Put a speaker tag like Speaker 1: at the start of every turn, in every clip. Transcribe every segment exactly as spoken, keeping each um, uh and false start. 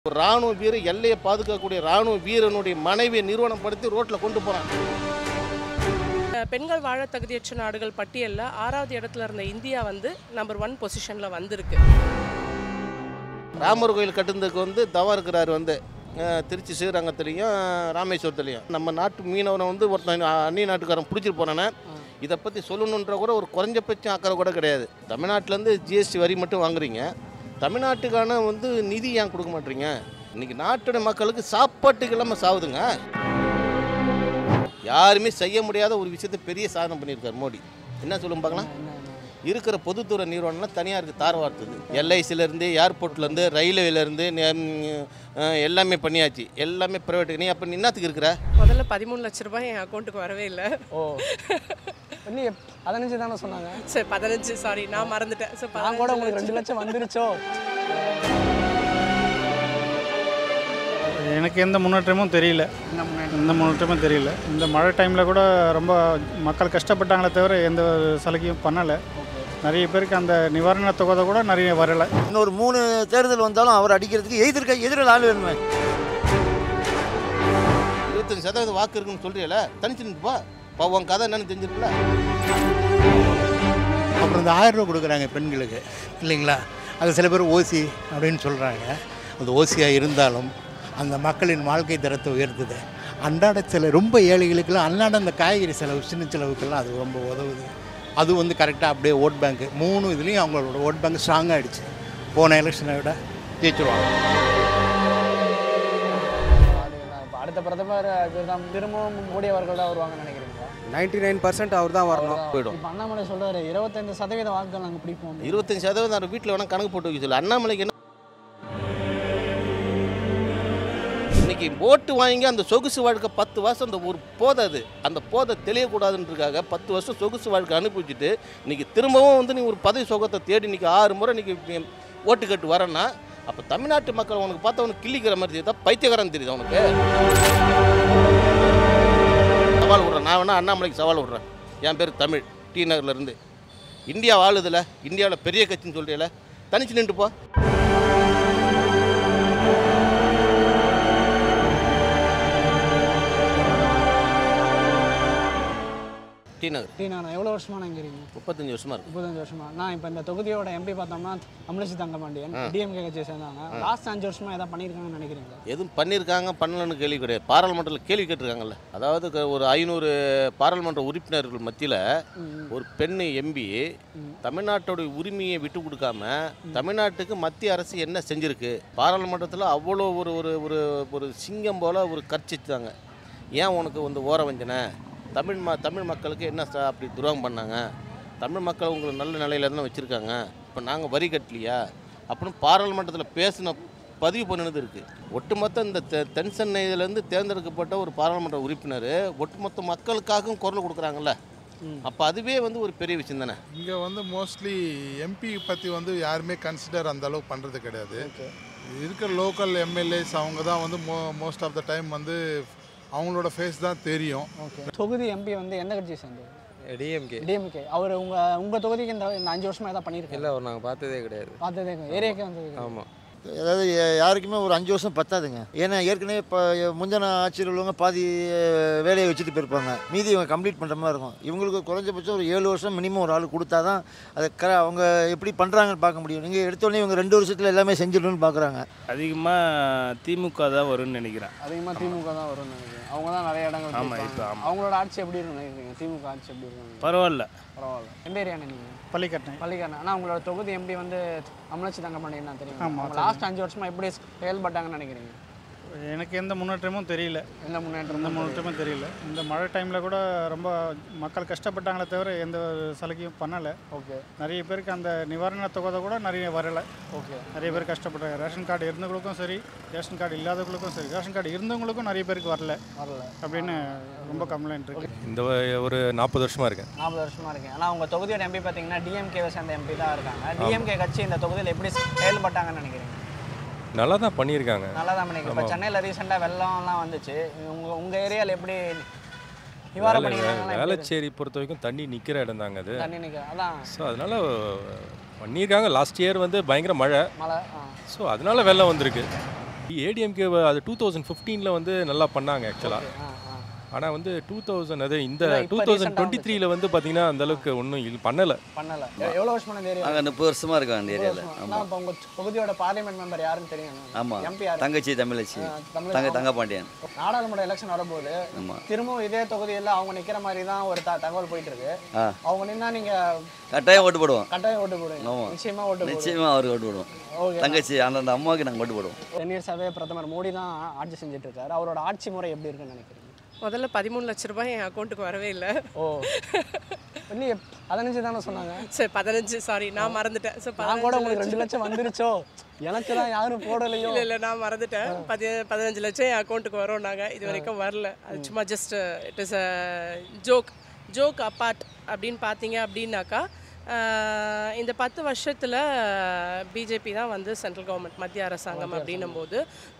Speaker 1: ராணுவ வீரர் எல்லையை பாதுகாக்கக்கூடிய ராணுவ வீரனுடைய மனைவியை நிறுவனப்படுத்தி ரோட்டில் கொண்டு போகிறாங்க.
Speaker 2: பெண்கள் வாழ தகுதியற்ற நாடுகள் பட்டியலில் ஆறாவது இடத்துல இருந்த இந்தியா வந்து நம்பர் ஒன் பொசிஷனில் வந்திருக்கு.
Speaker 1: ராமர் கோயில் கட்டுறதுக்கு வந்து தவா இருக்கிறார் வந்து திருச்சி ஸ்ரீரங்கத்துலேயும் ராமேஸ்வரத்துலேயும். நம்ம நாட்டு மீனவனை வந்து ஒருத்தன் அந்நிய நாட்டுக்காரன் பிடிச்சிட்டு போனானே, இதை பற்றி சொல்லணுன்ற கூட ஒரு குறைஞ்சபட்சம் அக்கறை கூட கிடையாது. தமிழ்நாட்டிலேருந்து ஜிஎஸ்டி வரி மட்டும் வாங்குறீங்க, தமிழ்நாட்டுக்கான வந்து நிதி ஏன் கொடுக்க மாட்டீங்க? இன்றைக்கி நாட்டோட மக்களுக்கு சாப்பாட்டுக்கு இல்லாமல் சாவுதுங்க. யாருமே செய்ய முடியாத ஒரு விஷயத்தை பெரிய சாதனை பண்ணியிருக்கார் மோடி. என்ன சொல்லும் பார்க்கலாம், இருக்கிற பொதுத்துறை நிறுவனம்லாம் தனியாருக்கு தார் வார்த்துது. எல்ஐசிலேருந்து ஏர்போர்ட்லேருந்து ரயில்வேலேருந்து எல்லாமே பண்ணியாச்சு, எல்லாமே ப்ரைவேட்டுக்கு. நீ அப்போ நீ என்னத்துக்கு இருக்கிற?
Speaker 2: முதல்ல பதிமூணு லட்ச ரூபாய் என் அக்கௌண்ட்டுக்கு வரவே இல்லை.
Speaker 3: ஓ நீ பதினஞ்சு தானே சொன்னாங்க?
Speaker 2: சரி பதினஞ்சு, சாரி நான் மறந்துட்டேன். ஸோ
Speaker 3: நான் கூட உங்களுக்கு ரெண்டு லட்சம் வந்துருச்சோ.
Speaker 4: எனக்கு எந்த முன்னேற்றமும் தெரியல, எந்த முன்னேற்றமும் தெரியல. இந்த மழை டைமில் கூட ரொம்ப மக்கள் கஷ்டப்பட்டாங்களே தவிர எந்த சலுகையும் பண்ணலை. நிறைய பேருக்கு அந்த நிவாரண தொகை கூட நிறைய வரலை.
Speaker 5: இன்னொரு மூணு தேர்தல் வந்தாலும் அவர் அடிக்கிறதுக்கு எதிர்க்க எதிரில் ஆள் வேணுமே.
Speaker 1: இருபத்தஞ்சு சதவீதம் வாக்கு இருக்குன்னு சொல்கிறீல, தனிச்சு நின்றுப்பா உன் கதை என்னன்னு தெரிஞ்சிருக்குல்ல.
Speaker 6: அப்புறம் இந்த ஆயிரம் ரூபா கொடுக்குறாங்க பெண்களுக்கு இல்லைங்களா, அது சில பேர் ஓசி அப்படின்னு சொல்கிறாங்க. அது ஓசியாக இருந்தாலும் அந்த மக்களின் வாழ்க்கை தரத்தை உயர்த்துது. அன்றாட சில ரொம்ப ஏழைகளுக்கெல்லாம் அன்றாட அந்த காய்கறி செலவு சின்ன செலவுக்கெல்லாம் அது ரொம்ப உதவுது. அது வந்து கரெக்டாக அப்படியே ஓட் பேங்க்கு மூணு இதுலேயும் அவங்களோட ஓட் பேங்க் ஸ்ட்ராங் ஆகிடுச்சு. போன எலெக்ஷனை விட ஜெயிச்சிருவாங்க.
Speaker 3: அடுத்த பிரதமர் தான் திரும்பவும் மோடி அவர்கள் தான் வருவாங்கன்னு நினைக்கிறீங்களா?
Speaker 5: நைன்டி நைன் பர்சன்ட் அவர் தான் வரணும்.
Speaker 1: போயிடும்.
Speaker 3: இப்போ அண்ணாமலை சொல்கிறாரு இருபத்தைந்து சதவீத வாக்குகள் நாங்கள் பிடிப்போம்.
Speaker 1: இருபத்தஞ்சு சதவீதம் வீட்டில் வேணால் கணக்கு போட்டு வைக்க சொல்லு. அண்ணாமலைக்கு என்ன இன்னைக்கு ஓட்டு வாங்கி அந்த சொகுசு வாழ்க்கை பத்து வருஷம் அந்த ஒரு போதை, அது அந்த போதை தெளியக்கூடாதுன்றதுக்காக பத்து வருஷம் சொகுசு வாழ்க்கை அனுப்பிச்சிட்டு இன்னைக்கு திரும்பவும் வந்து நீ ஒரு பதவி சுகத்தை தேடி இன்னைக்கு ஆறு முறை இன்னைக்கு ஓட்டு கட்டு வரேன்னா, அப்போ தமிழ்நாட்டு மக்கள் உனக்கு பார்த்தா உனக்கு கிள்ளிக்கிற மாதிரி தெரியுதா, பைத்தியக்காரன் தெரியுது உனக்கு? சவால் விட்றேன் நான், வேணா அண்ணாமலைக்கு சவால் விட்றேன். என் பேர் தமிழ், டி நகர்லேருந்து. இந்தியா வாழுதில்ல, இந்தியாவில் பெரிய கட்சின்னு சொல்கிறீல, தனிச்சு நின்றுப்போ. டி நகர்.
Speaker 3: டி நகர் எவ்வளோ வருஷமா நான் இங்கே இருக்கீங்க?
Speaker 1: முப்பத்தஞ்சு வருஷமா இருக்கு.
Speaker 3: முப்பத்தஞ்சு வருஷமா. நான் இப்போ இந்த தொகுதியோட எம்பி பார்த்தோம்னா தமிழிசை தங்கபாண்டியன் டிஎம்கே கட்சியை சேர்ந்தாங்க. லாஸ்ட் அஞ்சு வருஷமா எதாவது பண்ணியிருக்காங்கன்னு நினைக்கிறீங்களா?
Speaker 1: எதுவும் பண்ணியிருக்காங்க பண்ணலன்னு கேள்வி கிடையாது. பாராளுமன்றத்தில் கேள்வி கேட்டிருக்காங்கல்ல. அதாவது ஒரு ஐநூறு பாராளுமன்ற உறுப்பினர்கள் மத்தியில் ஒரு பெண் எம்பி தமிழ்நாட்டோட உரிமையை விட்டு கொடுக்காம தமிழ்நாட்டுக்கு மத்திய அரசு என்ன செஞ்சுருக்கு, பாராளுமன்றத்தில் அவ்வளோ ஒரு ஒரு ஒரு சிங்கம் போல் ஒரு கர்ச்சிச்சாங்க. ஏன் உனக்கு வந்து ஓர வஞ்சனை, தமிழ் ம தமிழ் மக்களுக்கு என்ன அப்படி துரோகம் பண்ணாங்க, தமிழ் மக்கள் உங்களை நல்ல நிலையில தான் வச்சுருக்காங்க, இப்போ நாங்கள் வரி கட்டலையா அப்படின்னு பாராளுமன்றத்தில் பேசின பதிவு பண்ணினது இருக்குது. ஒட்டுமொத்த இந்த தெ தென் சென்னையிலேருந்து தேர்ந்தெடுக்கப்பட்ட ஒரு பாராளுமன்ற உறுப்பினர் ஒட்டுமொத்த மக்களுக்காகவும் குரல் கொடுக்குறாங்கல்ல, அப்போ அதுவே வந்து ஒரு பெரிய விஷயம் தானே.
Speaker 7: இங்கே வந்து மோஸ்ட்லி எம்பி பற்றி வந்து யாருமே கன்சிடர் அந்த அளவுக்கு பண்ணுறது கிடையாது. இருக்கிற லோக்கல் எம்எல்ஏஸ் அவங்க தான் வந்து மோ மோஸ்ட் ஆஃப் த டைம் வந்து அவங்களோட ஃபேஸ் தான் தெரியும்.
Speaker 3: ஓகே, தொகுதி எம்பி வந்து எந்த கட்சியை சேர்ந்தது?
Speaker 8: டிஎம்கே.
Speaker 3: டிஎம்கே. அவர் உங்கள் உங்கள் தொகுதிக்கு இந்த இந்த அஞ்சு வருஷமாக எதாவது பண்ணியிருக்கேன்?
Speaker 8: இல்லை, அவர் நாங்கள் பார்த்ததே கிடையாது.
Speaker 3: பார்த்ததே ஏரியாக்கே வந்தது?
Speaker 8: ஆமாம்.
Speaker 5: அதாவது யாருக்குமே ஒரு அஞ்சு வருஷம் பத்தாதுங்க. ஏன்னா ஏற்கனவே இப்போ முந்தின ஆட்சியில் உள்ளவங்க பாதி வேலையை வச்சுட்டு போயிருப்பாங்க, மீதி இவங்க கம்ப்ளீட் பண்ணுற மாதிரி இருக்கும். இவங்களுக்கு குறைஞ்சபட்சம் ஒரு ஏழு வருஷம் மினிமம் ஒரு ஆள் கொடுத்தா தான் அதை க அவங்க எப்படி பண்ணுறாங்கன்னு பார்க்க முடியும். நீங்கள் எடுத்தோடனே இவங்க ரெண்டு வருஷத்தில் எல்லாமே செஞ்சிடணும்னு பார்க்குறாங்க.
Speaker 9: அதிகமாக திமுக தான் வரும்னு நினைக்கிறேன்.
Speaker 3: அதிகமாக திமுக தான் வரும்னு நினைக்கிறேன். அவங்க தான் நிறைய இடங்கள்.
Speaker 9: ஆமாம், இப்போ ஆமாம்.
Speaker 3: அவங்களோட ஆட்சி எப்படி இருக்குன்னு நினைக்கிறீங்க? திமுக ஆட்சி எப்படி இருக்கும்?
Speaker 9: பரவாயில்ல,
Speaker 3: பரவாயில்ல. எந்த ஏரியாண்ணே நீங்கள்?
Speaker 4: பள்ளிக்கட்டை.
Speaker 3: பள்ளிக்கரணை. ஆனால் உங்களோட தொகுதி எம்பி வந்து தமிழிசை தங்கபாண்டியன் தான் தெரியும். அவங்க லாஸ்ட் அஞ்சு வருஷமா எப்படி செயல்பட்டாங்கன்னு நினைக்கிறீங்க?
Speaker 4: எனக்கு எந்த முன்னேற்றமும் தெரியல,
Speaker 3: எந்த முன்னேற்றம்
Speaker 4: எந்த முன்னேற்றமும் தெரியல. இந்த மழை டைமில் கூட ரொம்ப மக்கள் கஷ்டப்பட்டாங்களே தவிர எந்த சலுகையும் பண்ணலை.
Speaker 3: ஓகே.
Speaker 4: நிறைய பேருக்கு அந்த நிவாரண தொகை கூட நிறைய வரலை.
Speaker 3: ஓகே.
Speaker 4: நிறைய பேர் கஷ்டப்பட்டாங்க. ரேஷன் கார்டு இருந்தவங்களுக்கும் சரி, ரேஷன் கார்டு இல்லாதவங்களுக்கும் சரி, ரேஷன் கார்டு இருந்தவங்களுக்கும் நிறைய பேருக்கு வரல
Speaker 3: வரல
Speaker 4: அப்படின்னு ரொம்ப கம்ப்ளைண்ட் இருக்குது.
Speaker 10: இந்த ஒரு நாற்பது வருஷமாக இருக்கேன்.
Speaker 3: நாற்பது வருஷமாக இருக்கேன். ஆனால் உங்கள் தொகுதியோட எம்பி பார்த்தீங்கன்னா டிஎம்கேவை சேர்ந்த எம்பி தான் இருக்காங்க. டிஎம்கே கட்சி இந்த தொகுதியில் எப்படி செயல்பட்டாங்கன்னு நினைக்கிறீங்க?
Speaker 10: நல்லா தான் பண்ணியிருக்காங்க.
Speaker 3: நல்லா தான் பண்ணியிருக்காங்க. இப்போ சென்னையில் ரீசெண்டாக வெள்ளம்லாம் வந்துச்சு. உங்கள் உங்கள் ஏரியாவில் எப்படி நிவாரணம் பண்ணிக்கிறாங்க?
Speaker 10: வேளச்சேரி பொறுத்த வரைக்கும் தண்ணி நிற்கிற இடம் தாங்க அது.
Speaker 3: தண்ணி நிற்க அதான்.
Speaker 10: ஸோ அதனால் பண்ணியிருக்காங்க. லாஸ்ட் இயர் வந்து பயங்கர மழை
Speaker 3: மழை.
Speaker 10: ஸோ அதனால வெள்ளம் வந்திருக்கு. ஏடிஎம்கே அது டூ தௌசண்ட் ஃபிஃப்டீனில் வந்து நல்லா பண்ணாங்க ஆக்சுவலாக. ஆனால் வந்து டூ தௌசண்ட் அது இந்த டூ தௌசண்ட் டுவெண்ட்டி த்ரீல வந்து பார்த்தீங்கன்னா அந்த அளவுக்கு ஒன்றும் இது பண்ணலை
Speaker 3: பண்ணலை. எவ்வளோ வருஷமா இந்த ஏரியா?
Speaker 11: நாங்கள் முப்பது வருஷமாக இருக்கோம் அந்த ஏரியாவில். ஆமாம்.
Speaker 3: இப்போ உங்கள் தொகுதியோட பார்லிமெண்ட் மெம்பர் யாருன்னு தெரியும்?
Speaker 11: ஆமாம்,
Speaker 3: எம்பி யார்?
Speaker 11: தங்கச்சி தமிழச்சி தங்க தங்கபாண்டியன்.
Speaker 3: நாடாளுமன்ற எலெக்ஷன் வரும்போது திரும்பவும் இதே தொகுதியில் அவங்க நிற்கிற மாதிரி தான் ஒரு த தகவல் போயிட்டு இருக்கு. அவங்க நின்னா நீங்கள்
Speaker 11: கட்டாயம் ஓட்டு போடுவோம்.
Speaker 3: கட்டாயம் ஓட்டு போடுவோம்.
Speaker 11: ஆமாம்,
Speaker 3: நிச்சயமாக ஓட்டு
Speaker 11: நிச்சயமாக அவருக்கு ஓட்டு போடுவோம். தங்கச்சி அந்த அந்த அம்மாவுக்கு நாங்கள் ஓட்டு போடுவோம்.
Speaker 3: டென் இயர்ஸாகவே பிரதமர் மோடி தான் ஆட்சி செஞ்சுட்டு இருக்காரு. அவரோட ஆட்சி முறை எப்படி இருக்குன்னு நினைக்கிறீங்க?
Speaker 2: முதல்ல பதிமூணு லட்ச ரூபாய் என் அக்கௌண்ட்டுக்கு வரவே இல்லை.
Speaker 3: ஓ இல்லையே, பதினஞ்சு தானே சொன்னாங்க.
Speaker 2: சரி பதினஞ்சு, சாரி நான் மறந்துட்டேன். ஸோ
Speaker 3: நான் கூட உங்களுக்கு ரெண்டு லட்சம் வந்துருச்சோ, எனக்கு தான் யாரும் போடலையோ.
Speaker 2: இல்லை இல்லை நான் மறந்துட்டேன். பதி பதினஞ்சு லட்சம் என் அக்கௌண்ட்டுக்கு வரும். நாங்கள் இது வரைக்கும் வரல. அது சும்மா just it is a joke joke apart அப்படின்னு பார்த்தீங்க அப்படின்னாக்கா, இந்த பத்து வருஷத்தில் பிஜேபி தான் வந்து சென்ட்ரல் கவர்மெண்ட், மத்திய அரசாங்கம் அப்படின்னும் போது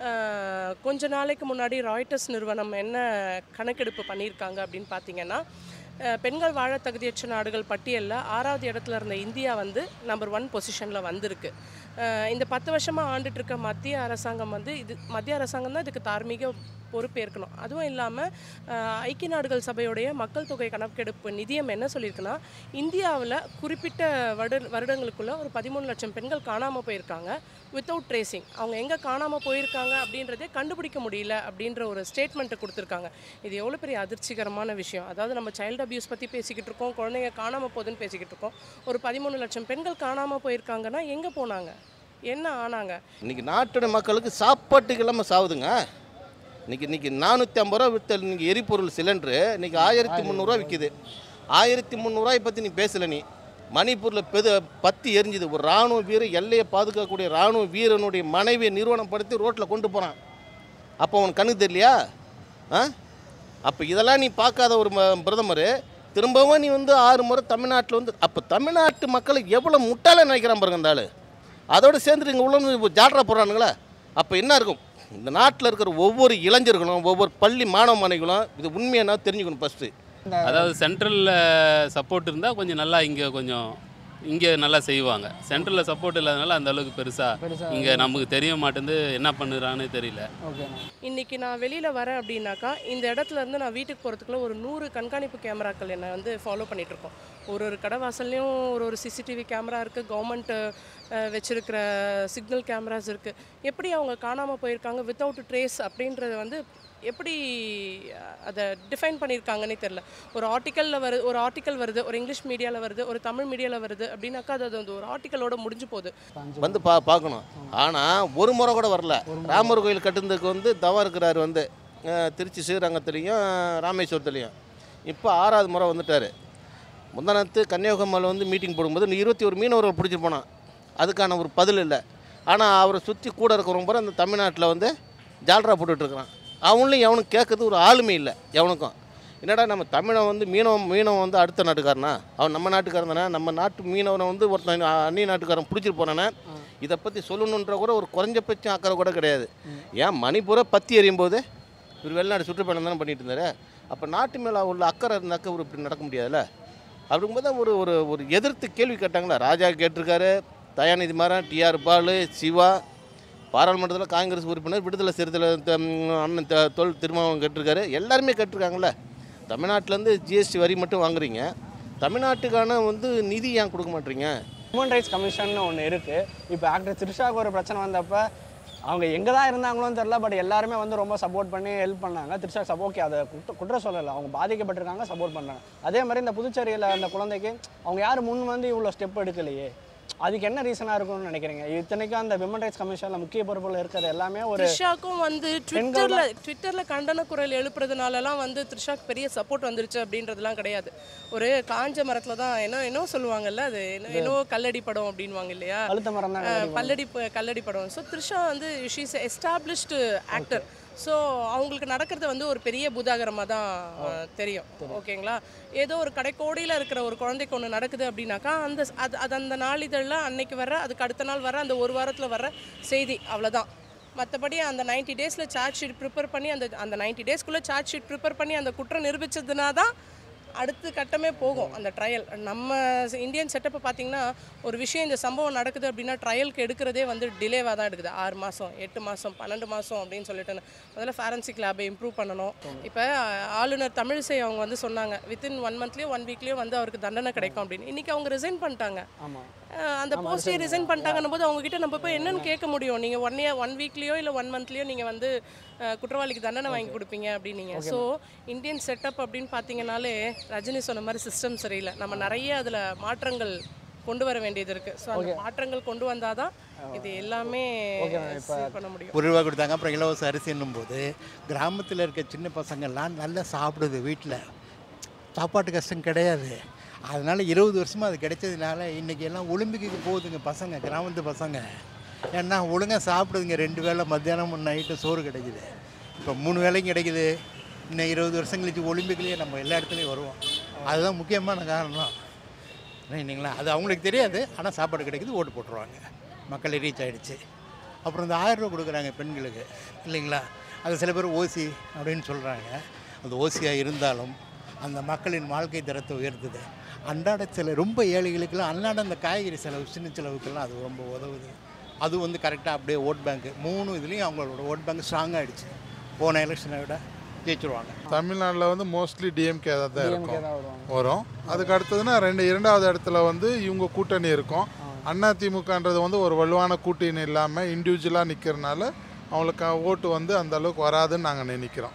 Speaker 2: கொஞ்ச நாளைக்கு முன்னாடி ராய்ட்டர்ஸ் நிறுவனம் என்ன கணக்கெடுப்பு பண்ணியிருக்காங்க அப்படின்னு பார்த்தீங்கன்னா, பெண்கள் வாழ தகுதியற்ற நாடுகள் பட்டியலில் ஆறாவது இடத்துல இருந்த இந்தியா வந்து நம்பர் ஒன் பொசிஷனில் வந்திருக்கு. இந்த பத்து வருஷமாக ஆண்டுட்டு இருக்க மத்திய அரசாங்கம் வந்து இது மத்திய அரசாங்கம் தான் இதுக்கு தார்மீக பொறுப்பேற்கணும். அதுவும் இல்லாமல் ஐக்கிய நாடுகள் சபையுடைய மக்கள் தொகை கணக்கெடுப்பு நிதியம் என்ன சொல்லியிருக்குன்னா, இந்தியாவில் குறிப்பிட்ட வருட வருடங்களுக்குள்ள ஒரு பதிமூணு லட்சம் பெண்கள் காணாமல் போயிருக்காங்க வித்தவுட் ட்ரேசிங். அவங்க எங்கே காணாமல் போயிருக்காங்க அப்படின்றதே கண்டுபிடிக்க முடியல அப்படின்ற ஒரு ஸ்டேட்மெண்ட்டை கொடுத்துருக்காங்க. இது எவ்வளோ பெரிய அதிர்ச்சிகரமான விஷயம். அதாவது நம்ம சைல்டு அபியூஸ் பற்றி பேசிக்கிட்டு இருக்கோம், குழந்தைங்க காணாமல் போகுதுன்னு பேசிக்கிட்டு இருக்கோம். ஒரு பதிமூணு லட்சம் பெண்கள் காணாமல் போயிருக்காங்கன்னா எங்கே போனாங்க, என்ன ஆனாங்க?
Speaker 1: இன்றைக்கி நாட்டோட மக்களுக்கு சாப்பாட்டுக்கு இல்லாமல் சாவுதுங்க. இன்றைக்கி இன்றைக்கி நானூற்றி ஐம்பது ரூபா விற்ற இன்றைக்கி எரிபொருள் சிலிண்டரு இன்றைக்கி ஆயிரத்தி முந்நூறுரூவா விற்கிது. ஆயிரத்தி முந்நூறுரூவாயை பற்றி நீ பேசலை. நீ மணிப்பூரில் பெது பற்றி எரிஞ்சுது. ஒரு இராணுவ வீரர், எல்லையை பாதுகாக்கக்கூடிய இராணுவ வீரனுடைய மனைவியை நிறுவனப்படுத்தி ரோட்டில் கொண்டு போகிறான். அப்போ உனக்கு கண்ணுக்கு தெரியலையா? ஆ அப்போ இதெல்லாம் நீ பார்க்காத ஒரு பிரதமர் திரும்பவும் நீ வந்து ஆறு முறை தமிழ்நாட்டில் வந்து, அப்போ தமிழ்நாட்டு மக்களை எவ்வளோ முட்டாள நினைக்கிறான் பாருங்க அந்த ஆள். அதோடு சேர்ந்துட்டு இங்கே உள்ள ஜால்ரா போடுறானுங்களே. அப்போ என்ன இருக்கும்? இந்த நாட்டில் இருக்கிற ஒவ்வொரு இளைஞர்களும், ஒவ்வொரு பள்ளி மாணவ மாணவிகளும் இது உண்மையான தெரிஞ்சுக்கணும் ஃபஸ்ட்டு.
Speaker 12: அதாவது சென்ட்ரலில் சப்போர்ட் இருந்தால் கொஞ்சம் நல்லா இங்கே கொஞ்சம் இங்கே நல்லா செய்வாங்க. சென்ட்ரலில் சப்போர்ட் இல்லாதனால அந்த அளவுக்கு பெருசாக இங்கே நமக்கு தெரிய மாட்டேங்குது, என்ன பண்ணுறான்னு தெரியல.
Speaker 2: இன்றைக்கி நான் வெளியில் வரேன் அப்படின்னாக்கா, இந்த இடத்துல இருந்து நான் வீட்டுக்கு போகிறதுக்குள்ள ஒரு நூறு கண்காணிப்பு கேமராக்கள் என்னை வந்து ஃபாலோ பண்ணிகிட்ருக்கோம். ஒரு ஒரு கடை வாசல்லையும் ஒரு ஒரு சிசிடிவி கேமரா இருக்குது, கவர்மெண்ட்டு வச்சுருக்கிற சிக்னல் கேமராஸ் இருக்குது. எப்படி அவங்க காணாமல் போயிருக்காங்க வித்தவுட் ட்ரேஸ் அப்படின்றது வந்து எப்படி அதை டிஃபைன் பண்ணியிருக்காங்கன்னே தெரில. ஒரு ஆர்டிக்கலில் வருது, ஒரு ஆர்டிக்கல் வருது, ஒரு இங்கிலீஷ் மீடியாவில் வருது, ஒரு தமிழ் மீடியாவில் வருது அப்படின்னாக்கா அது வந்து ஒரு ஆர்டிக்கலோட முடிஞ்சு போகுது.
Speaker 1: வந்து பா பார்க்கணும். ஆனால் ஒரு முறை கூட வரல. ராமர் கோயில் கட்டுறதுக்கு வந்து தவம் இருக்கிறாரு வந்து திருச்சி ஸ்ரீரங்கத்துலேயும் ராமேஸ்வரத்துலேயும். இப்போ ஆறாவது முறை வந்துட்டார். முந்தானத்து கன்னியாகுமரியில் வந்து மீட்டிங் போடும்போது இருபத்தி ஒரு மீனவர்கள் பிடிச்சிட்டு போனான். அதுக்கான ஒரு பதில் இல்லை. ஆனால் அவரை சுற்றி கூட இருக்கிறவங்க பூரா அந்த தமிழ்நாட்டில் வந்து ஜால்ரா போட்டுட்ருக்குறான். அவனும் எவனுக்கு கேட்குறது ஒரு ஆளுமை இல்லை எவனுக்கும். என்னடா நம்ம தமிழன் வந்து மீனவன் மீனவன் வந்து அடுத்த நாட்டுக்காரனா, அவன் நம்ம நாட்டுக்காரன் தானே, நம்ம நாட்டு மீனவனை வந்து ஒருத்தன் அந்நிய நாட்டுக்காரன் பிடிச்சிட்டு போனானே, இதை பற்றி சொல்லணுன்ற கூட ஒரு குறைஞ்சபட்சம் அக்கறை கூட கிடையாது. ஏன் மணிப்பூரை பற்றி எறியும் போது இவர் வெளிநாடு சுற்றுப்பயணம் தானே பண்ணிட்டு இருந்தார். அப்போ நாட்டு மேலே உள்ள அக்கறை இருந்தாக்க ஒரு இப்படி நடக்க முடியாதுல்ல. அப்படிங்கும்போது தான் ஒரு ஒரு ஒரு எதிர்த்து கேள்வி கேட்டாங்களா. ராஜா கேட்டிருக்காரு, தயாநிதி மாறன், டிஆர் பாலு, சிவா, பாராளுமன்றத்தில் காங்கிரஸ் உறுப்பினர், விடுதலை சிறுத்தை அண்ணன் தொல் திருமாவளவன் கேட்டிருக்காரு. எல்லாருமே கேட்டிருக்காங்களே. தமிழ்நாட்டிலேருந்து ஜிஎஸ்டி வரி மட்டும் வாங்குறீங்க, தமிழ்நாட்டுக்கான வந்து நிதி ஏன் கொடுக்க மாட்டீங்க?
Speaker 3: ஹியூமன் ரைட்ஸ் கமிஷன் ஒன்று இருக்குது. இப்போ ஆக்டர் த்ரிஷாவுக்கு ஒரு பிரச்சனை வந்தப்போ அவங்க எங்கே தான் இருந்தாங்களோன்னு தெரில, பட் எல்லாருமே வந்து ரொம்ப சப்போர்ட் பண்ணி ஹெல்ப் பண்ணாங்க. த்ரிஷா சப்போ ஓகே, அதை குற்ற குற்றம் சொல்லலை, அவங்க பாதிக்கப்பட்டிருக்காங்க, சப்போர்ட் பண்ணுறாங்க. அதே மாதிரி இந்த புதுச்சேரியில் அந்த குழந்தைக்கு அவங்க யார் முன் வந்து இவ்வளோ ஸ்டெப் எடுக்கலையே, அதுக்கு என்ன ரீசனாக இருக்கும்னு நினைக்கிறீங்க? இத்தனைக்கும் அந்த விமன் ரைட்ஸ் கமிஷனில் முக்கிய பொறுப்பில் இருக்கிறது எல்லாமே ஒரு
Speaker 2: த்ரிஷாக்கும் வந்து ட்விட்டரில் ட்விட்டரில் கண்டன குரல் எழுப்புறதுனாலலாம் வந்து த்ரிஷாக்கு பெரிய சப்போர்ட் வந்துருச்சு அப்படின்றதுலாம் கிடையாது. ஒரு காஞ்ச மரத்தில் தான் என்ன என்ன சொல்லுவாங்கல்ல, அது என்ன என்னோ கல்லடி படம் அப்படின்வாங்க இல்லையா,
Speaker 3: அழுத்த மரம் தான்
Speaker 2: பல்லடி கல்லடி படம். ஸோ த்ரிஷா வந்து she is established actor. So அவங்களுக்கு நடக்கிறது வந்து ஒரு பெரிய பூதாகரமாக தான் தெரியும். ஓகேங்களா, ஏதோ ஒரு கடைக்கோடியில் இருக்கிற ஒரு குழந்தைக்கு ஒன்று நடக்குது அப்படின்னாக்கா அந்த அது அது அந்த நாளிதழில் அன்னைக்கு வர, அதுக்கு அடுத்த நாள் வர, அந்த ஒரு வாரத்தில் வர செய்தி, அவ்வளோதான். மற்றபடி அந்த நைன்ட்டி டேஸில் சார்ஜ் ஷீட் ப்ரிப்பேர் பண்ணி அந்த அந்த நைன்ட்டி டேஸ்க்குள்ளே சார்ஜ் ஷீட் ப்ரிப்பேர் பண்ணி அந்த குற்றம் நிரூபித்ததுனா தான் அடுத்த கட்டமே போகும் அந்த ட்ரையல். நம்ம இந்தியன் செட்டப்பை பார்த்திங்கன்னா ஒரு விஷயம் இந்த சம்பவம் நடக்குது அப்படின்னா ட்ரையலுக்கு எடுக்கிறதே வந்து டிலேவாக தான் எடுக்குது. ஆறு மாதம் எட்டு மாதம் பன்னெண்டு மாதம் அப்படின்னு சொல்லிட்டு முதல்ல ஃபாரன்சிக் லேபை இம்ப்ரூவ் பண்ணணும். இப்போ ஆளுநர் தமிழிசை அவங்க வந்து சொன்னாங்க வித்தின் ஒன் மந்த்லேயோ ஒன் வீக்லேயோ வந்து அவருக்கு தண்டனை கிடைக்கும் அப்படின்னு. இன்றைக்கி அவங்க ரிசைன் பண்ணிட்டாங்க. அந்த போஸ்டே ரிசைன் பண்ணிட்டாங்கன்னும் போது அவங்ககிட்ட நம்ம போய் என்னென்னு கேட்க முடியும்? நீங்கள் ஒன் இயர் ஒன் வீக்லேயோ இல்லை ஒன் மந்த்லேயோ நீங்கள் வந்து குற்றவாளிக்கு தண்டனை வாங்கி கொடுப்பீங்க அப்படின்னீங்க. ஸோ இந்தியன் செட்டப் அப்படின்னு பார்த்தீங்கன்னாலே ரஜினி சொன்ன மாதிரி சிஸ்டம் சரியில்லை. நம்ம நிறைய அதில் மாற்றங்கள் கொண்டு வர வேண்டியது இருக்குது. ஸோ அந்த மாற்றங்கள் கொண்டு வந்தால் தான் இது எல்லாமே பண்ண முடியும்.
Speaker 6: ஒரு ரூபா கொடுத்தாங்க, அப்புறம் இலவச அரிசின்னும் போது கிராமத்தில் இருக்க சின்ன பசங்கள்லாம் நல்லா சாப்பிடுது. வீட்டில் சாப்பாட்டு கஷ்டம் கிடையாது. அதனால் இருபது வருஷமாக அது கிடைச்சதுனால இன்றைக்கி எல்லாம் ஒலிம்பிக்கு போகுதுங்க பசங்க, கிராமத்து பசங்க. ஏன்னா ஒழுங்காக சாப்பிடுதுங்க. ரெண்டு வேளை மத்தியானம் நைட்டு சோறு கிடைக்குது. இப்போ மூணு வேலையும் கிடைக்குது. இன்னும் இருபது வருஷம் கழிச்சு ஒலிம்பிக்லேயே நம்ம எல்லா இடத்துலையும் வருவோம். அதுதான் முக்கியமான காரணம் இல்லைங்களா? அது அவங்களுக்கு தெரியாது, ஆனால் சாப்பாடு கிடைக்குது, ஓட்டு போட்டுருவாங்க. மக்கள் ரீச் ஆகிடுச்சு. அப்புறம் இந்த ஆயிரம் ரூபா கொடுக்குறாங்க பெண்களுக்கு இல்லைங்களா? அது சில பேர் ஓசி அப்படின்னு சொல்கிறாங்க. அது ஓசியாக இருந்தாலும் அந்த மக்களின் வாழ்க்கை தரத்தை உயர்த்துது. அன்றாட சில ரொம்ப ஏழைகளுக்கெல்லாம் அன்றாட அந்த காய்கறி செலவு சின்ன செலவுக்கெல்லாம் அது ரொம்ப உதவுது. அது வந்து கரெக்டாக அப்படியே ஓட் பேங்க்கு மூணு இதுலேயும் அவங்களோட ஓட் பேங்க் ஸ்ட்ராங் ஆகிடுச்சு. போன எலெக்ஷனை விட ஜெயிச்சிருவாங்க.
Speaker 7: தமிழ்நாட்டில் வந்து மோஸ்ட்லி டிஎம்கே தான் இருக்கும் வரும். அதுக்கு அடுத்ததுன்னா ரெண்டு இரண்டாவது இடத்துல வந்து இவங்க கூட்டணி இருக்கும். அதிமுகன்றது வந்து ஒரு வலுவான கூட்டணி இல்லாமல் இண்டிவிஜுவலாக நிற்கிறனால அவங்களுக்கு ஓட்டு வந்து அந்த அளவுக்கு வராதுன்னு நாங்கள் நினைக்கிறோம்.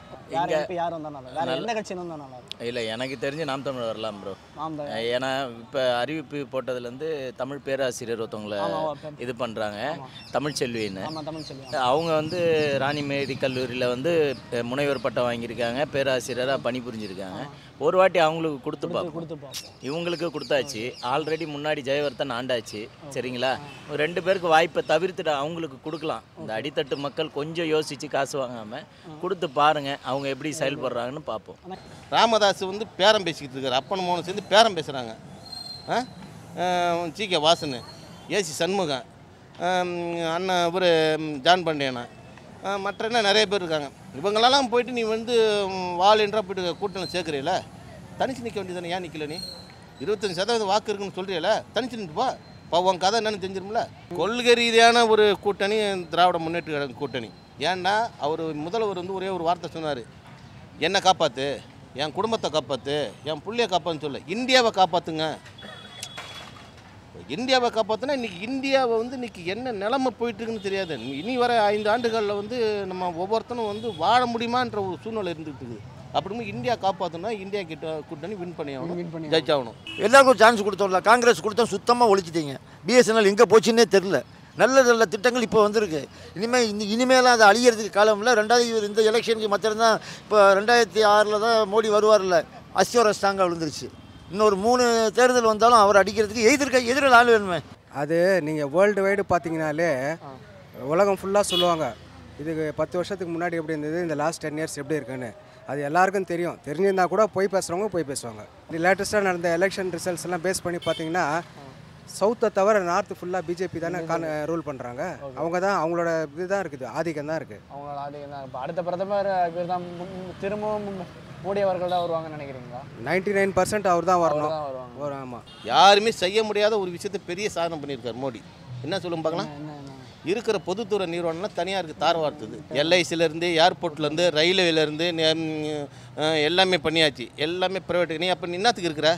Speaker 13: இல்லை, எனக்கு தெரிஞ்சு நாம் தமிழ் வரலாம் ப்ரோ. ஏன்னா இப்போ அறிவிப்பு போட்டதுலேருந்து தமிழ் பேராசிரியர் ஒருத்தவங்களை இது பண்ணுறாங்க, தமிழ்ச்செல்வின்னு. அவங்க வந்து ராணிமேரி கல்லூரியில் வந்து முனைவர் பட்டம் வாங்கியிருக்காங்க, பேராசிரியராக பணிபுரிஞ்சிருக்காங்க. ஒரு வாட்டி அவங்களுக்கு கொடுத்து பார்ப்போம். இவங்களுக்கு கொடுத்தாச்சு, ஆல்ரெடி முன்னாடி ஜெயவர்தன் ஆண்டாச்சு சரிங்களா? ரெண்டு பேருக்கு வாய்ப்பை தவிர்த்துட்டு அவங்களுக்கு கொடுக்கலாம். இந்த அடித்தட்டு மக்கள் கொஞ்சம் யோசித்து காசு வாங்காமல் கொடுத்து பாருங்கள் அவங்க எப்படி செயல்படுறாங்கன்னு பார்ப்போம்.
Speaker 1: ராமதாஸ் வந்து பேரம் பேசிக்கிட்டு இருக்காரு, அப்பன் மோகன் சேர்ந்து பேரம் பேசுகிறாங்க. G K Vasan, AC Shanmugam, அண்ணன் இவர் ஜான் பாண்டியனா, மற்ற என்ன நிறைய பேர் இருக்காங்க. இவங்களெல்லாம் போயிட்டு நீ வந்து வால் என்றா போய்ட்டு கூட்டணி சேர்க்குறீல, தனிச்சு நிற்க வேண்டியதானே? ஏன் நிற்கல? நீ இருபத்தஞ்சி சதவீதம் வாக்கு இருக்குன்னு சொல்கிறீல, தனிச்சு நின்றுப்பா. இப்போ உன் கதை என்னன்னு தெரிஞ்சிருமில்ல. கொள்கை ரீதியான ஒரு கூட்டணி திராவிட முன்னேற்ற கழக கூட்டணி. ஏன்னா அவர் முதல்வர் வந்து ஒரே ஒரு வார்த்தை சொன்னார், என்னை காப்பாற்று, என் குடும்பத்தை காப்பாற்று, என் பிள்ளையை காப்பாற்றுன்னு சொல்ல, இந்தியாவை காப்பாற்றுங்க. இந்தியாவை காப்பாற்றினா இன்றைக்கி இந்தியாவை வந்து இன்றைக்கி என்ன நிலைமை போயிட்டுருக்குன்னு தெரியாது. இனி வர ஐந்து ஆண்டுகளில் வந்து நம்ம ஒவ்வொருத்தனும் வந்து வாழ முடியுமான்ற ஒரு சூழ்நிலை இருந்துகிட்டு இருக்குது. அப்படிமே இந்தியா காப்பாற்றணும்னா இந்தியா கிட்ட கூட்டணி வின் பண்ணி ஆகணும், ஜட்ஜ் ஆகணும்.
Speaker 5: எல்லாருக்கும் ஒரு சான்ஸ் கொடுத்தோம்ல. காங்கிரஸ் கொடுத்தோம், சுத்தமாக ஒழிச்சிட்டீங்க. பிஎஸ்என்எல் எங்கே போச்சுன்னே தெரில. நல்ல நல்ல திட்டங்கள் இப்போ வந்திருக்கு. இனிமேல் இந்த இனிமேலாம் அது அழியறதுக்கு காலம் இல்லை. ரெண்டாவது இவர் இந்த எலெக்ஷனுக்கு மற்றம் தான். இப்போ ரெண்டாயிரத்தி ஆறில் தான் மோடி வருவார்ல, அஸ்யோர ஸ்ட்ராங்காக விழுந்துருச்சு. இன்னொரு மூணு தேர்தல் வந்தாலும் அவர் அடிக்கிறதுக்கு எதிர்க்க எதிரில் ஆள் வேணுமே.
Speaker 14: அது நீங்கள் வேர்ல்டு வைடு பார்த்தீங்கனாலே உலகம் ஃபுல்லாக சொல்லுவாங்க, இதுக்கு பத்து வருஷத்துக்கு முன்னாடி எப்படி இருந்தது, இந்த லாஸ்ட் டென் இயர்ஸ் எப்படி இருக்குன்னு. அது எல்லாருக்கும் தெரியும். தெரிஞ்சிருந்தால் கூட போய் பேசுகிறவங்க போய் பேசுவாங்க. இது லேட்டஸ்ட்டாக நடந்த எலெக்ஷன் ரிசல்ட்ஸ் எல்லாம் பேஸ் பண்ணி பார்த்தீங்கன்னா சவுத்தை தவிர நார்த்து ஃபுல்லாக பிஜேபி தானே கான ரூல் பண்ணுறாங்க. அவங்க தான் அவங்களோட இதுதான் இருக்குது, ஆதிக்கம் தான் இருக்குது.
Speaker 3: அவங்களோட ஆதிக்கம் தான். இப்போ அடுத்த பிரதமர் இவர் தான் திரும்பவும் மோடி அவர்கள் தான் வருவாங்கன்னு நினைக்கிறீங்களா?
Speaker 14: நைன்டி நைன் பர்சன்ட் அவர் தான் வரணும். வரும். ஆமாம்,
Speaker 1: யாருமே செய்ய முடியாத ஒரு விஷயத்தை பெரிய சாதனை பண்ணியிருக்கார் மோடி. என்ன சொல்லும் பார்க்கலாம். இருக்கிற பொதுத்துறை நிறுவனம்லாம் தனியாருக்கு தார் வார்த்துது. எல்ஐசிலேருந்து, ஏர்போர்ட்லேருந்து, ரயில்வேலேருந்து எல்லாமே பண்ணியாச்சு. எல்லாமே ப்ரைவேட்டு. நீ அப்போ நீ என்னத்துக்கு இருக்கிற?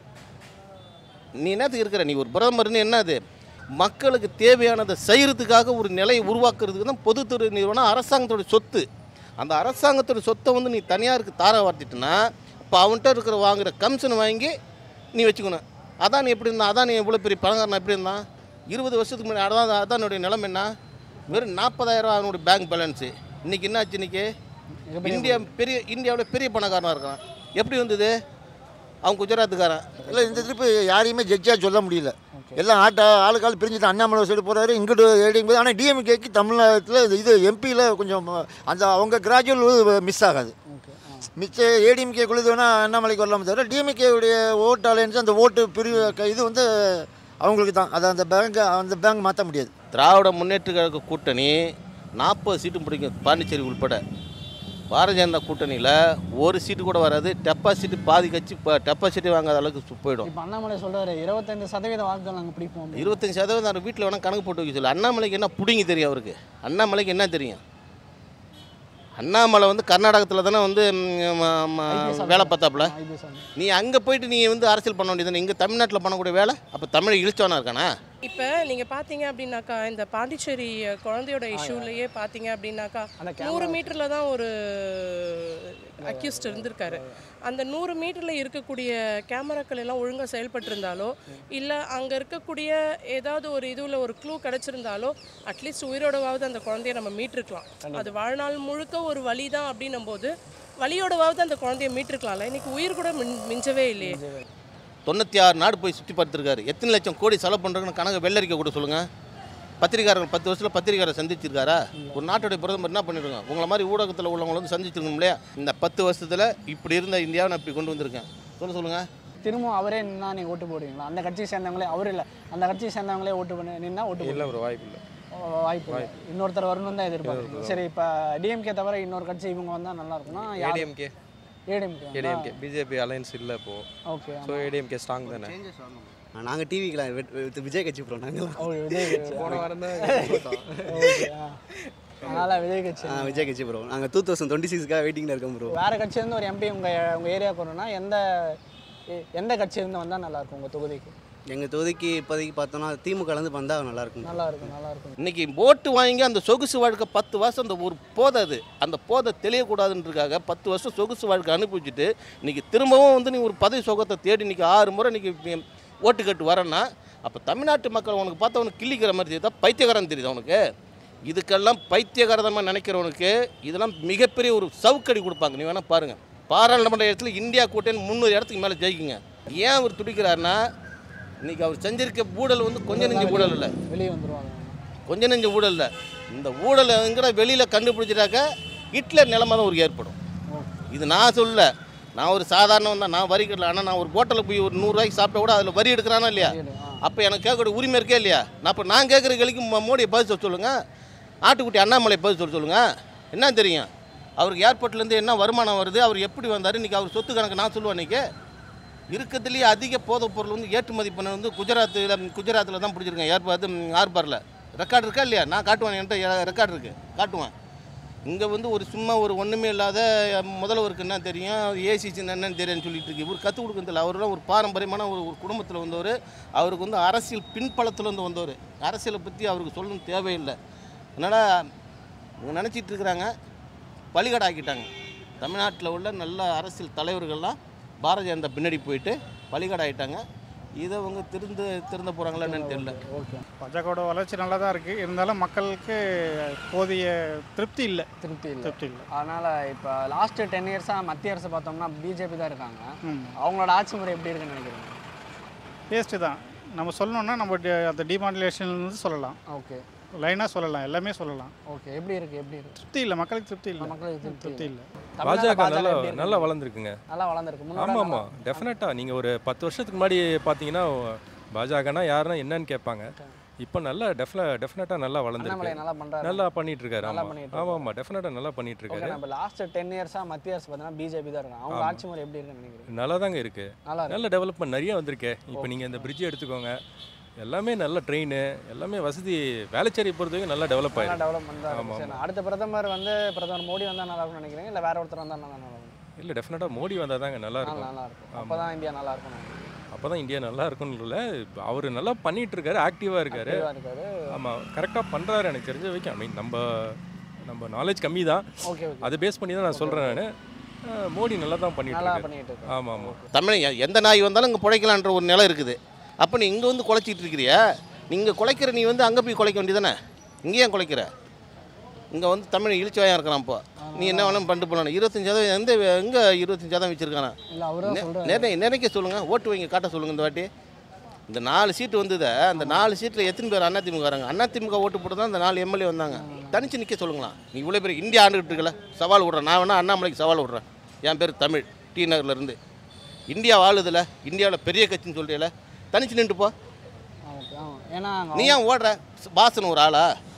Speaker 1: நீ என்னத்துக்கு இருக்கிற? நீ ஒரு பிரதமர்னு என்னது? மக்களுக்கு தேவையானதை செய்கிறதுக்காக ஒரு நிலையை உருவாக்குறதுக்கு தான் பொதுத்துறை நிறுவனம் அரசாங்கத்தோட சொத்து. அந்த அரசாங்கத்தோட சொத்தை வந்து நீ தனியாருக்கு தார வார்த்திட்டுனா இப்போ அவன்கிட்ட இருக்கிற வாங்குகிற கமிஷன் வாங்கி நீ வச்சுக்கணும். அதான் நீ எப்படி இருந்தான்? அதான் நீ எவ்வளோ பெரிய பணக்காரன் எப்படி இருந்தான்? இருபது வருஷத்துக்கு முன்னாடி அதான் அதானுடைய நிலைமை என்ன? வெறும் நாற்பதாயிரம் அவனுடைய பேங்க் பேலன்ஸு. இன்றைக்கி என்னாச்சு? இன்றைக்கி இந்தியா பெரிய இந்தியாவில் பெரிய பணக்காரனாக இருக்கான். எப்படி வந்தது? அவன் குஜராத்துக்காரன்.
Speaker 5: இல்லை, இந்த திருப்பி யாரையுமே ஜட்ஜாக சொல்ல முடியல. எல்லாம் ஆட்டா ஆளுக்கால் பிரிஞ்சுட்டு அண்ணாமலை சைடு போகிறாரு, இங்கிட்டு ஏடிங்க. ஆனால் டிஎம்கேக்கு தமிழ்நாட்டில் இது எம்பியில் கொஞ்சம் அந்த அவங்க கிராஜுவல் மிஸ் ஆகாது. மிச்ச ஏடிஎம்கே குழுது வேணால் அண்ணாமலைக்கு வரலாமே தவிர டிஎம்கேவுடைய ஓட்டு அலையன்ஸ் அந்த ஓட்டு பிரிவு இது வந்து அவங்களுக்கு தான். அதை அந்த பேங்க் அந்த பேங்க் மாற்ற முடியாது.
Speaker 1: திராவிட முன்னேற்ற கழக கூட்டணி நாற்பது சீட்டும் பிடிக்கும், பாண்டிச்சேரி உள்பட. பாரதிய ஜனதா கூட்டணியில் ஒரு சீட்டு கூட வராது. டெபாசிட் பாதி கட்சி இப்போ டெபாசிட்டே வாங்காத அளவுக்கு போயிடும்.
Speaker 3: இப்போ அண்ணாமலை சொல்றாரு இருபத்தைந்து சதவீத வாக்குகள் நாங்கள் பிடிப்போம்.
Speaker 1: இருபத்தஞ்சி சதவீதம் அவர் வீட்டில் வேணால் கணக்கு போட்டு வைக்க சொல்லு. அண்ணாமலைக்கு என்ன பிடிங்கி தெரியும் அவருக்கு? அண்ணாமலைக்கு என்ன தெரியும்? அண்ணாமலை வந்து கர்நாடகத்தில் தானே வந்து வேலை பார்த்தாப்புல. நீ அங்கே போயிட்டு நீ வந்து அரசியல் பண்ண வேண்டியது இங்கே தமிழ்நாட்டில் பண்ணக்கூடிய வேலை. அப்போ தமிழை இழிச்சவனா இருக்கானா?
Speaker 2: இப்போ நீங்கள் பார்த்தீங்க அப்படின்னாக்கா இந்த பாண்டிச்சேரி குழந்தையோட இஷ்யூலையே பார்த்தீங்க அப்படின்னாக்கா நூறு மீட்டரில் தான் ஒரு அக்யூஸ்ட் இருந்திருக்காரு. அந்த நூறு மீட்டரில் இருக்கக்கூடிய கேமராக்கள் எல்லாம் ஒழுங்காக செயல்பட்டிருந்தாலோ இல்லை அங்கே இருக்கக்கூடிய ஏதாவது ஒரு இதுவில் ஒரு க்ளூ கிடச்சிருந்தாலோ அட்லீஸ்ட் உயிரோடவாவது அந்த குழந்தைய நம்ம மீட்டிருக்கலாம். அது வாழ்நாள் முழுக்க ஒரு வலி தான் அப்படின்னும் போது வலியோடவாவது அந்த குழந்தைய மீட்டிருக்கலாம்ல. இன்றைக்கி உயிர் கூட மின் மிஞ்சவே இல்லையே.
Speaker 1: தொண்ணூற்றி ஆறு நாடு போய் சுற்றி பார்த்துருக்காரு. எத்தனை லட்சம் கோடி செலவு பண்ணுறதுன்னு கணக்கு வெள்ளரிக்கை கூட சொல்லுங்கள். பத்திரிகாரர்கள் பத்து வருஷத்தில் பத்திரிகாரரை சந்திச்சிருக்காரா? ஒரு நாட்டுடைய பிரதமர் என்ன பண்ணிடுங்க? உங்களை மாதிரி ஊடகத்தில் உள்ளவங்களை வந்து சந்திச்சிருக்கணும் இல்லையா? இந்த பத்து வருஷத்தில் இப்படி இருந்த இந்தியாவை நான் இப்படி கொண்டு வந்திருக்கேன். சொல்ல சொல்லுங்கள்.
Speaker 3: திரும்ப அவரே நின்னா நீங்கள் ஓட்டு போடுவீங்களா? அந்த கட்சியை சேர்ந்தவங்களே அவர் இல்லை அந்த கட்சியை சேர்ந்தவங்களே ஓட்டு பண்ணி நின்னா ஓட்டு
Speaker 10: இல்லை ஒரு வாய்ப்பு இல்லை.
Speaker 3: வாய்ப்பு இல்லை. இன்னொருத்தர் வரணும் தான் எதிர்பார்க்குறீங்க. சரி, இப்போ டிஎம்கே தவிர இன்னொரு கட்சி இவங்க வந்தால் நல்லா இருக்கும்னா
Speaker 8: ADMK
Speaker 3: ADMK
Speaker 8: ADMK BJP alliance இல்லை இப்போ.
Speaker 3: ஓகே.
Speaker 8: ஸோ ஏடிஎம்கே ஸ்ட்ராங் தானே.
Speaker 15: நாங்கள் டிவிக்கெலாம் விஜய் கட்சி போகிறோம். நாங்கள்
Speaker 3: ஓ விஜய் கட்சி
Speaker 8: போன வாரம் தான்
Speaker 3: அதனால் விஜய் கட்சி
Speaker 15: ஆ விஜய் கட்சி ப்ரோ. நாங்கள் டூ தௌசண்ட் டுவெண்ட்டி சிக்ஸ்க்காக வெயிட்டிங்கில் இருக்கோம் ப்ரோ.
Speaker 3: வேறு கட்சியிலேருந்து ஒரு எம்பி உங்கள் உங்கள் ஏரியாவுக்கு வரணும்னா எந்த எந்த கட்சியிலேருந்து வந்தால் நல்லாயிருக்கும் உங்கள் தொகுதிக்கு?
Speaker 15: எங்கள் தொகுதிக்கு இப்போதைக்கு பார்த்தோன்னா திமுகலேருந்து வந்தால் நல்லாயிருக்கும்.
Speaker 3: நல்லா இருக்கும் நல்லா இருக்கும்.
Speaker 1: இன்றைக்கி ஓட்டு வாங்கி அந்த சொகுசு வாழ்க்கை பத்து வருஷம் அந்த ஒரு போதை அது அந்த போதை தெளியக்கூடாதுன்றதுக்காக பத்து வருஷம் சொகுசு வாழ்க்கை அனுப்பிச்சிட்டு இன்றைக்கி திரும்பவும் வந்து நீ ஒரு பதவி சுகத்தை தேடி இன்றைக்கி ஆறு முறை இன்றைக்கி ஓட்டு கட்டு வரேன்னா அப்போ தமிழ்நாட்டு மக்கள் உனக்கு பார்த்தா உனக்கு கிள்ளிக்கிற மாதிரி தெரியுதா? பைத்தியகாரன் தெரியுது அவனுக்கு. இதுக்கெல்லாம் பைத்தியகாரதமாக நினைக்கிறவனுக்கு இதெல்லாம் மிகப்பெரிய ஒரு சவுக்கடி கொடுப்பாங்க. நீ வேணால் பாருங்கள். பாராளுமன்ற இடத்துல இந்தியா கூட்டணி முந்நூறு இடத்துக்கு மேலே ஜெயிக்குங்க. ஏன் அவர் துடிக்கிறாருன்னா இன்றைக்கி அவர் செஞ்சிருக்க ஊழல் வந்து கொஞ்சம் நெஞ்சு ஊழல் இல்லை.
Speaker 3: வெளியே வந்துடுவாங்க.
Speaker 1: கொஞ்சம் நெஞ்சு ஊழல் இல்லை. இந்த ஊழலைங்கிற வெளியில் கண்டுபிடிச்சிட்டாக்க ஹிட்லர் நிலைமை தான் ஒரு ஏற்படும். இது நான் சொல்ல, நான் ஒரு சாதாரணம் தான், நான் வரி கட்டல. ஆனால் நான் ஒரு ஹோட்டலில் போய் ஒரு நூறுரூவாய்க்கு சாப்பிட்டா கூட அதில் வரி எடுக்கிறானா இல்லையா? அப்போ எனக்கு கேட்கக்கூடிய உரிமை இருக்கே இல்லையா? நான் இப்போ நான் கேட்குற கேள்விக்கு மோடியை பதில் சொல்ல சொல்லுங்கள். ஆட்டுக்குட்டி அண்ணாமலை பதில் சொல்ல சொல்லுங்கள். என்ன தெரியும் அவருக்கு ஏர்போர்ட்லேருந்து என்ன வருமானம் வருது, அவர் எப்படி வந்தார், இன்றைக்கி அவர் சொத்து கணக்கு நான் சொல்லுவேன். இன்றைக்கி இருக்கிறதுலேயே அதிக போதைப் பொருள் வந்து ஏற்றுமதி பண்ண வந்து குஜராத்தில் குஜராத்தில் தான் பிடிச்சிருக்கேன். ஏர்பாத்து ஆர்பாரில் ரெக்கார்டு இருக்கா இல்லையா? நான் காட்டுவேன், என்கிட்ட ரெக்கார்டு இருக்குது, காட்டுவேன். இங்கே வந்து ஒரு சும்மா ஒரு ஒன்றுமே இல்லாத முதல்வருக்கு என்ன தெரியும், ஏசிசி என்னன்னு தெரியும்னு சொல்லிட்டு இருக்கு. இவர் கற்றுக் கொடுக்குறதில்ல. அவரெல்லாம் ஒரு பாரம்பரியமான ஒரு ஒரு குடும்பத்தில் வந்தவர். அவருக்கு வந்து அரசியல் பின்பலத்தில் வந்து வந்தவர். அரசியலை பற்றி அவருக்கு சொல்லணும் தேவையில்லை. அதனால் இவங்க நினச்சிட்டு இருக்கிறாங்க பலிகடை ஆக்கிட்டாங்க. தமிழ்நாட்டில் உள்ள நல்ல அரசியல் தலைவர்கள்லாம் பாரதிய ஜனதா பின்னாடி போயிட்டு பலிகடை ஆகிட்டாங்க. இதை அவங்க திருந்து திருந்த போகிறாங்களா என்னன்னு தெரியல.
Speaker 3: ஓகே.
Speaker 4: பாஜகவோட வளர்ச்சி நல்லா தான் இருக்குது. இருந்தாலும் மக்களுக்கு போதிய திருப்தி இல்லை.
Speaker 3: திருப்தி இல்லை
Speaker 4: திருப்தி இல்லை.
Speaker 3: அதனால் இப்போ லாஸ்ட்டு டென் இயர்ஸாக மத்திய அரசு பார்த்தோம்னா பிஜேபி தான் இருக்காங்க. அவங்களோட ஆட்சி முறை எப்படி இருக்குன்னு நினைக்கிறீங்க?
Speaker 4: வேஸ்ட்டு தான். நம்ம சொல்லணுன்னா நம்ம அந்த டிமாடுலேஷன் சொல்லலாம்.
Speaker 3: ஓகே.
Speaker 4: லைனாக சொல்லலாம், எல்லாமே சொல்லலாம்.
Speaker 3: ஓகே. எப்படி இருக்குது எப்படி இருக்குது?
Speaker 4: திருப்தி இல்லை, மக்களுக்கு திருப்தி இல்லை.
Speaker 3: மக்களுக்கு
Speaker 4: திருப்தி இல்லை.
Speaker 10: பாஜக நல்லா நல்லா வளர்ந்துருக்குங்க.
Speaker 3: நல்லா வளர்ந்துருக்கு.
Speaker 10: ஆமாம் ஆமாம் டெஃபினட்டாக. நீங்கள் ஒரு பத்து வருஷத்துக்கு முன்னாடி பார்த்தீங்கன்னா பாஜகனா யாருன்னா என்னன்னு கேட்பாங்க. இப்போ நல்லா டெஃபின டெஃபினட்டாக நல்லா வளர்ந்துருக்கு.
Speaker 3: நல்லா பண்ணுறாரு,
Speaker 10: நல்லா பண்ணிட்டு இருக்காரு. ஆமாம் ஆமாம் ஆமாம் டெஃபினட்டாக நல்லா பண்ணிட்டு இருக்காரு.
Speaker 3: நம்ம லாஸ்ட் டென் இயர்ஸாக மத்திய அரசு பார்த்தீங்கன்னா பிஜேபி தான் இருக்காங்க. அவங்க ஆட்சி முறை எப்படி இருக்குன்னு நினைக்கிறீங்க?
Speaker 10: நல்லா தாங்க இருக்குது. நல்ல டெவலப்மெண்ட் நிறைய வந்திருக்கு. இப்போ நீங்கள் இந்த பிரிட்ஜ் எடுத்துக்கோங்க, எல்லாமே நல்ல ட்ரெயின், எல்லாமே வசதி. வேலைச்சேரி பொறுத்த வரைக்கும் நல்லா டெவலப் ஆகிடும்.
Speaker 3: டெவலப்மெண்ட் தான். ஆமாம். அடுத்த பிரதமர் வந்து பிரதமர் மோடி வந்தால் நல்லா இருக்கும்னு நினைக்கிறீங்க, இல்லை வேற ஒருத்தர் வந்தால் நல்லா இருக்கும்?
Speaker 10: இல்லை டெஃபினட்டாக மோடி வந்தால் தாங்க நல்லா இருக்கும்.
Speaker 3: நல்லா இருக்கும். அப்போ தான் இந்தியா நல்லா இருக்கும்.
Speaker 10: அப்போ தான் இந்தியா நல்லா இருக்கும்னு இல்லை, அவர் நல்லா பண்ணிகிட்டு இருக்காரு, ஆக்டிவாக இருக்காரு. ஆமாம் கரெக்டாக பண்ணுறாரு எனக்கு தெரிஞ்ச வரைக்கும். ஐ மீன் நம்ம நம்ம நாலேஜ் கம்மி தான்.
Speaker 3: ஓகே.
Speaker 10: அதை பேஸ் பண்ணி தான் நான் சொல்கிறேன். நான் மோடி நல்லா தான் பண்ணிட்டு இருக்காரு. ஆமாம் ஆமாம்.
Speaker 1: தமிழ் எந்த நாய் வந்தாலும் இங்கே குலைக்கலான்ற ஒரு நிலை இருக்குது. அப்போ நீ இங்கே வந்து குலைச்சிட்டு இருக்கிறியா? நீங்கள் குலைக்கிற நீ வந்து அங்கே போய் குலைக்க வேண்டியதானே? இங்கே ஏன் குலைக்கிற? இங்கே வந்து தமிழ் இழிச்சுவாயாக இருக்கிறான். இப்போ நீ என்ன வேணும் பண்ணிட்டு போகலாம். இருபத்தஞ்சி சதவீதம் எந்த எங்கே இருபத்தஞ்சி சதவீதம் வச்சுருக்கானா? நிறைய நினைக்க சொல்லுங்கள், ஓட்டு வைங்க காட்ட சொல்லுங்கள். இந்த வாட்டி இந்த நாலு சீட்டு வந்தது, அந்த நாலு சீட்டில் எத்தனை பேர் அதிமுக வராங்க? அதிமுக ஓட்டு போட்டு தான் அந்த நாலு எம்எல்ஏ வந்தாங்க. தனிச்சு நிற்க சொல்லுங்களா? நீ இவ்வளோ பேர் இந்தியா ஆண்டுகிட்டு இருக்கல, சவால் விட்றேன். நான் வேணா அண்ணாமலைக்கு சவால் விட்றேன். என் பேர் தமிழ், டி நகர்லேருந்து. இந்தியா வாழுதில்ல, இந்தியாவில் பெரிய கட்சின்னு சொல்கிறீல, தனிச்சு நின்று போ. நீ ஏன் ஓடுற? பாசன் ஒரு ஆளா?